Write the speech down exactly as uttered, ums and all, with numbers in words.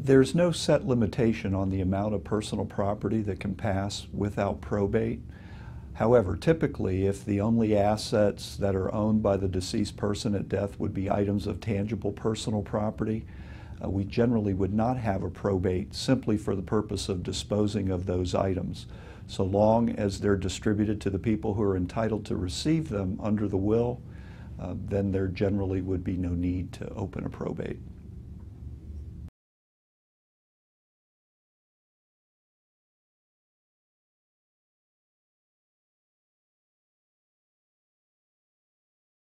There's no set limitation on the amount of personal property that can pass without probate. However, typically, if the only assets that are owned by the deceased person at death would be items of tangible personal property, uh, we generally would not have a probate simply for the purpose of disposing of those items. So long as they're distributed to the people who are entitled to receive them under the will, uh, then there generally would be no need to open a probate.